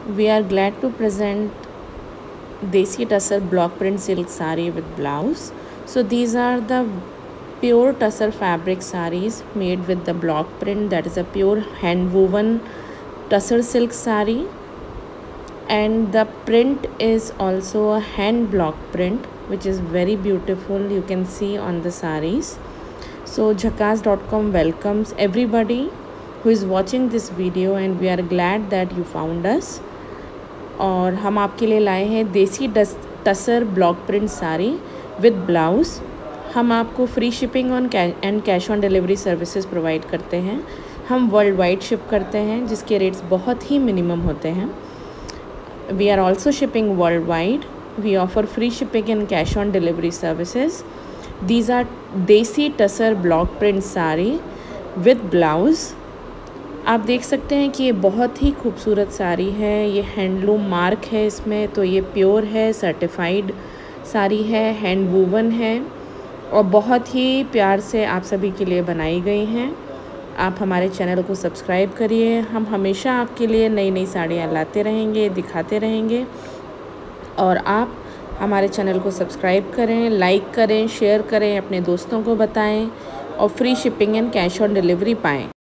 We are glad to present Desi Tussar block print silk saree with blouse. So these are the pure tussar fabric sarees made with the block print, that is a pure hand woven tussar silk saree, and the print is also a hand block print which is very beautiful, you can see on the sarees. So Jhakaas.com welcomes everybody who is watching this video and we are glad that you found us. और हम आपके लिए लाए हैं देसी टसर block print sari with blouse. हम आपको free shipping and cash on delivery services provide करते हैं। हम वर्ल्ड वाइड शिप करते हैं जिसके रेट्स बहुत ही मिनिमम होते हैं। We are also shipping worldwide. We offer free shipping and cash on delivery services. These are देसी टसर block print sari with blouse. आप देख सकते हैं कि ये बहुत ही खूबसूरत साड़ी है। ये हैंडलूम मार्क है इसमें, तो ये प्योर है, सर्टिफाइड साड़ी है, हैंड वूवन है और बहुत ही प्यार से आप सभी के लिए बनाई गई हैं। आप हमारे चैनल को सब्सक्राइब करिए। हम हमेशा आपके लिए नई नई साड़ियाँ लाते रहेंगे, दिखाते रहेंगे और आप हमारे चैनल को सब्सक्राइब करें, लाइक करें, शेयर करें, अपने दोस्तों को बताएं और free shipping and cash on delivery पाएँ।